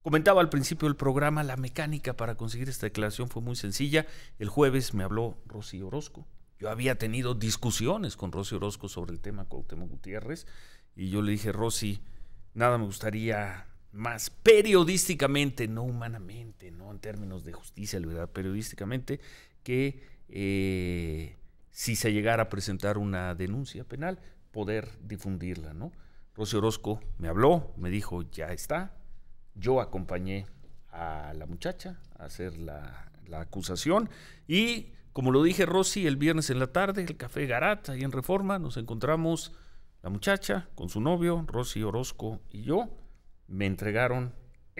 Comentaba al principio del programa, la mecánica para conseguir esta declaración fue muy sencilla. El jueves me habló Rosy Orozco. Yo había tenido discusiones con Rosy Orozco sobre el tema Cuauhtémoc Gutiérrez y yo le dije, Rosy, nada me gustaría más periodísticamente, no humanamente, no en términos de justicia, ¿verdad? Periodísticamente, que si se llegara a presentar una denuncia penal, poder difundirla, ¿no? Rosy Orozco me habló, me dijo, ya está. Yo acompañé a la muchacha a hacer la acusación y, como lo dije, Rosy, el viernes en la tarde, el Café Garat, ahí en Reforma, nos encontramos la muchacha con su novio, Rosy Orozco y yo. Me entregó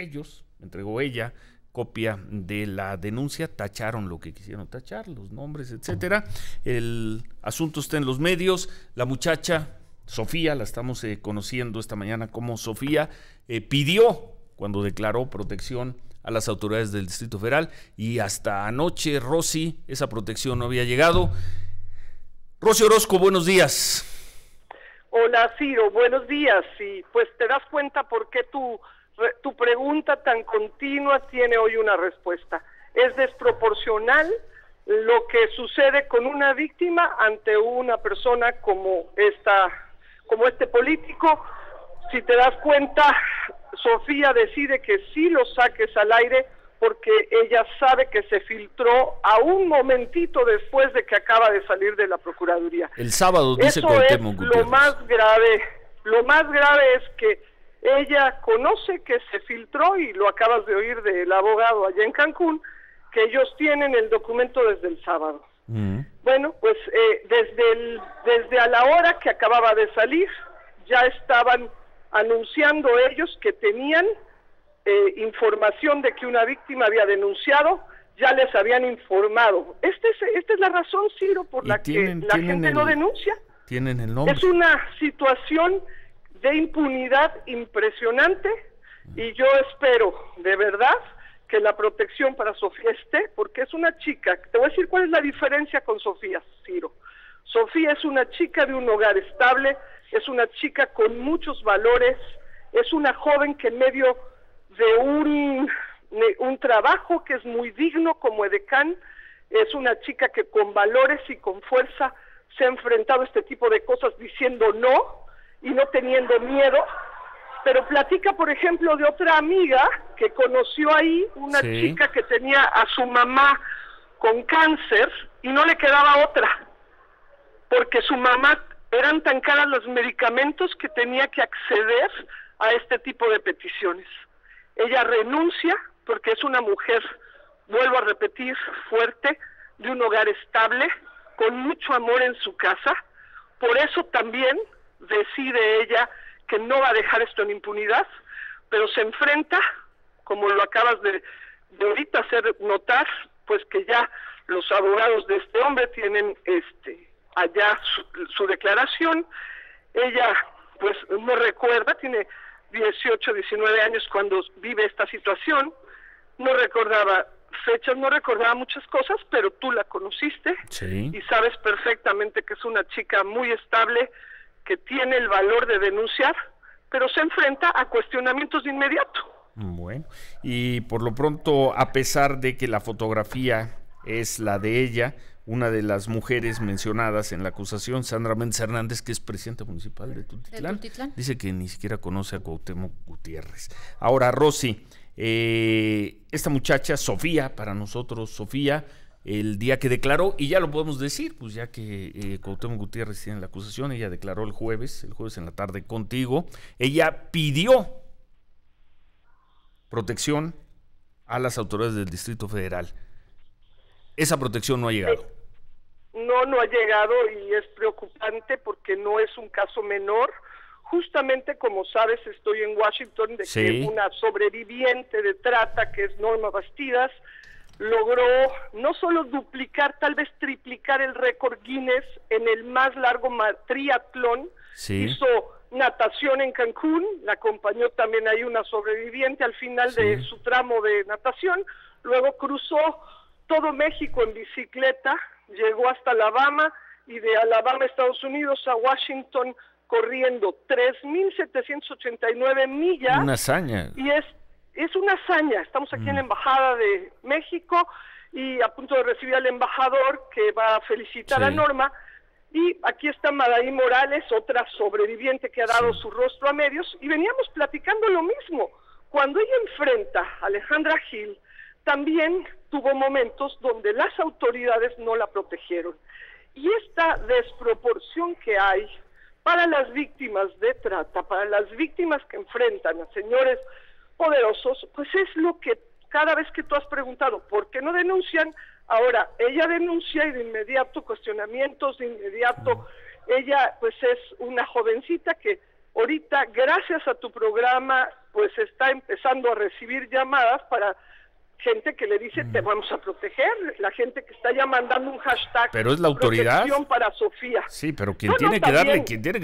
ella, copia de la denuncia, tacharon lo que quisieron tachar, los nombres, etcétera. El asunto está en los medios. La muchacha, Sofía, la estamos conociendo esta mañana como Sofía, pidió, cuando declaró, protección a las autoridades del Distrito Federal, y hasta anoche, Rosy, esa protección no había llegado. Rosy Orozco, buenos días. Hola, Ciro, buenos días. Y pues te das cuenta por qué tu pregunta tan continua tiene hoy una respuesta. Es desproporcional lo que sucede con una víctima ante una persona como este político. Si te das cuenta, Sofía decide que sí lo saques al aire porque ella sabe que se filtró a un momentito después de que acaba de salir de la Procuraduría. El sábado, dice Cuauhtémoc Gutiérrez. Lo más grave es que ella conoce que se filtró, y lo acabas de oír del abogado allá en Cancún, que ellos tienen el documento desde el sábado. Bueno, pues desde a la hora que acababa de salir, ya estaban anunciando ellos que tenían información de que una víctima había denunciado, ya les habían informado. Esta es la razón, Ciro, por la que la gente no denuncia. Tienen el nombre. Es una situación de impunidad impresionante, y yo espero, de verdad, que la protección para Sofía esté, porque es una chica. Te voy a decir cuál es la diferencia con Sofía, Ciro. Sofía es una chica de un hogar estable, es una chica con muchos valores, es una joven que en medio de un trabajo que es muy digno como edecán, es una chica que con valores y con fuerza se ha enfrentado a este tipo de cosas diciendo no y no teniendo miedo. Pero platica, por ejemplo, de otra amiga que conoció ahí, una chica que tenía a su mamá con cáncer y no le quedaba otra, porque su mamá, eran tan caros los medicamentos que tenía que acceder a este tipo de peticiones. Ella renuncia porque es una mujer, vuelvo a repetir, fuerte, de un hogar estable, con mucho amor en su casa. Por eso también decide ella que no va a dejar esto en impunidad, pero se enfrenta, como lo acabas de ahorita hacer notar, pues que ya los abogados de este hombre tienen allá su declaración. Ella pues no recuerda, tiene 18, 19 años cuando vive esta situación, no recordaba fechas, no recordaba muchas cosas, pero tú la conociste y sabes perfectamente que es una chica muy estable, que tiene el valor de denunciar, pero se enfrenta a cuestionamientos de inmediato. Bueno, y por lo pronto, a pesar de que la fotografía es la de ella, una de las mujeres mencionadas en la acusación, Sandra Méndez Hernández, que es presidenta municipal de Tultitlán, dice que ni siquiera conoce a Cuauhtémoc Gutiérrez. Ahora, Rosy, esta muchacha, Sofía, para nosotros, Sofía, el día que declaró, y ya lo podemos decir, pues ya que Cuauhtémoc Gutiérrez tiene la acusación, ella declaró el jueves en la tarde contigo, ella pidió protección a las autoridades del Distrito Federal. Esa protección no ha llegado. No ha llegado, y es preocupante porque no es un caso menor. Justamente, como sabes, estoy en Washington, de que una sobreviviente de trata, que es Norma Bastidas, logró no solo duplicar, tal vez triplicar el récord Guinness en el más largo triatlón. Hizo natación en Cancún, la acompañó también ahí una sobreviviente al final de su tramo de natación, luego cruzó todo México en bicicleta, llegó hasta Alabama, y de Alabama, Estados Unidos, a Washington, corriendo 3,789 millas. Una hazaña. Y es es una hazaña. Estamos aquí en la Embajada de México y a punto de recibir al embajador que va a felicitar a Norma. Y aquí está Madaí Morales, otra sobreviviente que ha dado su rostro a medios, y veníamos platicando lo mismo. Cuando ella enfrenta a Alejandra Gil, también tuvo momentos donde las autoridades no la protegieron. Y esta desproporción que hay para las víctimas de trata, para las víctimas que enfrentan a señores poderosos, pues es lo que cada vez que tú has preguntado, ¿por qué no denuncian? Ahora, ella denuncia y de inmediato cuestionamientos, de inmediato, ella pues es una jovencita que ahorita, gracias a tu programa, pues está empezando a recibir llamadas para gente que le dice, te vamos a proteger, la gente que está ya mandando un hashtag. Pero es la autoridad. Protección para Sofía. Sí, pero quien tiene que darle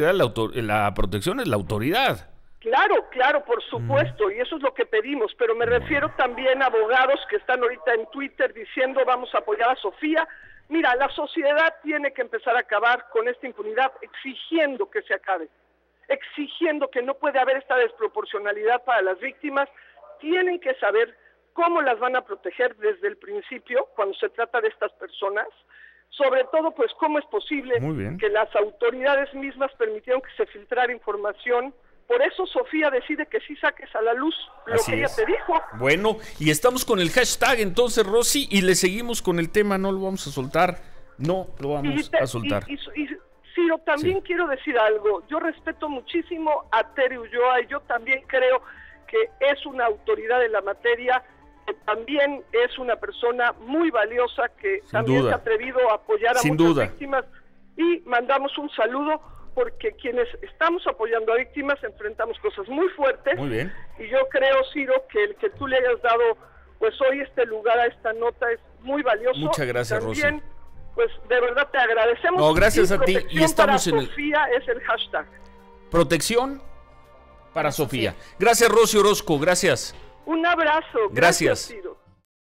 la protección es la autoridad. Claro, por supuesto, y eso es lo que pedimos, pero me refiero también a abogados que están ahorita en Twitter diciendo vamos a apoyar a Sofía. Mira, la sociedad tiene que empezar a acabar con esta impunidad, exigiendo que se acabe, exigiendo que no puede haber esta desproporcionalidad para las víctimas. Tienen que saber cómo las van a proteger desde el principio cuando se trata de estas personas. Sobre todo, pues, cómo es posible que las autoridades mismas permitieron que se filtrara información. Por eso Sofía decide que sí saques a la luz lo que ella te dijo. Bueno, y estamos con el hashtag entonces, Rosy, y le seguimos con el tema, no lo vamos a soltar. No lo vamos a soltar. Y Ciro, también quiero decir algo. Yo respeto muchísimo a Tere Ulloa y yo también creo que es una autoridad en la materia, que también es una persona muy valiosa, que también se ha atrevido a apoyar a muchas víctimas, y mandamos un saludo porque quienes estamos apoyando a víctimas enfrentamos cosas muy fuertes. Muy bien. Y yo creo, Ciro, que el que tú le hayas dado pues hoy este lugar a esta nota es muy valioso. Muchas gracias, también, Rosy. Pues de verdad te agradecemos. No, gracias a ti. Y estamos en Sofía es el hashtag. Protección para Sofía. Gracias, Rosy Orozco. Gracias. Un abrazo. Gracias. Ciro.